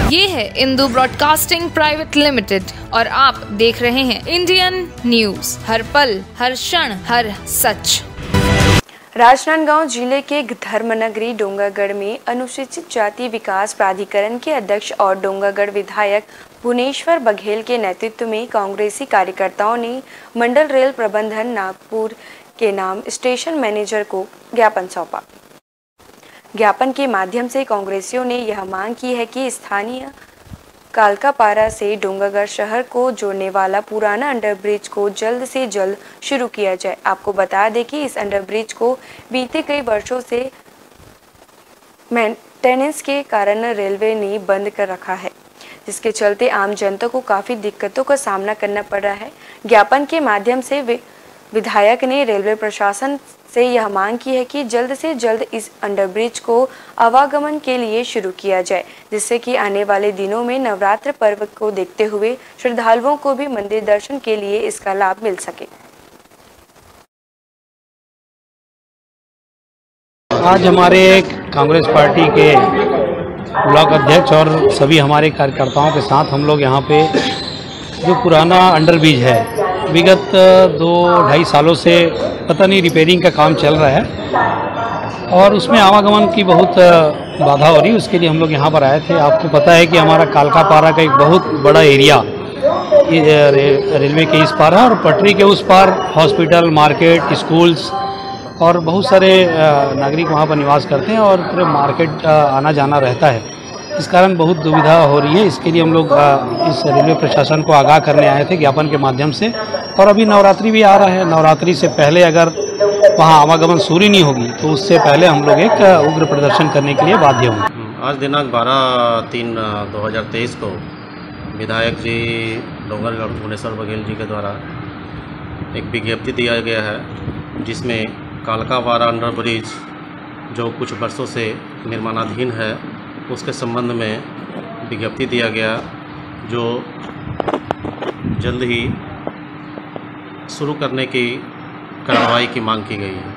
ये है Indu broadcasting private limited और आप देख रहे हैं इंडियन न्यूज, हर पल, हर क्षण, हर सच। राजनांदगांव जिले के धर्मनगरी डोंगरगढ़ में अनुसूचित जाति विकास प्राधिकरण के अध्यक्ष और डोंगरगढ़ विधायक भुवनेश्वर बघेल के नेतृत्व में कांग्रेसी कार्यकर्ताओं ने मंडल रेल प्रबंधन नागपुर के नाम स्टेशन मैनेजर को ज्ञापन सौंपा। ज्ञापन के माध्यम से कांग्रेसियों ने यह मांग की है कि स्थानीय कालकापारा से डोंगरगढ़ शहर को जोड़ने वाला पुराना अंडरब्रिज को जल्द से जल्द शुरू किया जाए। आपको बता दें कि इस अंडरब्रिज को बीते कई वर्षों से मेंटेनेंस के कारण रेलवे ने बंद कर रखा है, जिसके चलते आम जनता को काफ़ी दिक्कतों का सामना करना पड़ रहा है। ज्ञापन के माध्यम से विधायक ने रेलवे प्रशासन से यह मांग की है कि जल्द से जल्द इस अंडरब्रिज को आवागमन के लिए शुरू किया जाए, जिससे कि आने वाले दिनों में नवरात्र पर्व को देखते हुए श्रद्धालुओं को भी मंदिर दर्शन के लिए इसका लाभ मिल सके। आज हमारे कांग्रेस पार्टी के ब्लॉक अध्यक्ष और सभी हमारे कार्यकर्ताओं के साथ हम लोग यहाँ पे जो पुराना अंडरब्रिज है, विगत 2-2.5 सालों से पता नहीं रिपेयरिंग का काम चल रहा है और उसमें आवागमन की बहुत बाधा हो रही है। उसके लिए हम लोग यहाँ पर आए थे। आपको पता है कि हमारा कालकापारा का एक बहुत बड़ा एरिया रेलवे के इस पार है और पटरी के उस पार हॉस्पिटल, मार्केट, स्कूल्स और बहुत सारे नागरिक वहाँ पर निवास करते हैं और पूरे मार्केट आना जाना रहता है। इस कारण बहुत दुविधा हो रही है। इसके लिए हम लोग इस रेलवे प्रशासन को आगाह करने आए थे ज्ञापन के माध्यम से। और अभी नवरात्रि भी आ रहा है, नवरात्रि से पहले अगर वहाँ आवागमन शुरू नहीं होगी तो उससे पहले हम लोग एक उग्र प्रदर्शन करने के लिए बाध्य होंगे। आज दिनांक 12/3/2023 को विधायक जी डोंगरगढ़ भुवनेश्वर बघेल जी के द्वारा एक विज्ञप्ति दिया गया है, जिसमें कालकापारा अंडरब्रिज जो कुछ वर्षों से निर्माणाधीन है उसके संबंध में विज्ञप्ति दिया गया, जो जल्द ही शुरू करने की कार्रवाई की मांग की गई है।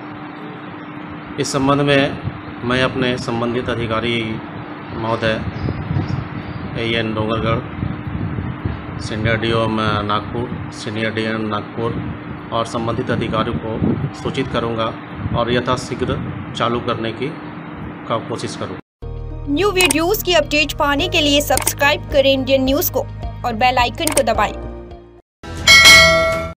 इस संबंध में मैं अपने संबंधित अधिकारी महोदय AN Dongargarh, senior DOM Nagpur, senior DM Nagpur और संबंधित अधिकारियों को सूचित करूंगा और यथाशीघ्र चालू करने की कोशिश करूँगा। न्यू वीडियोस की अपडेट पाने के लिए सब्सक्राइब करें इंडियन न्यूज़ को और बेल आइकन को दबाएं।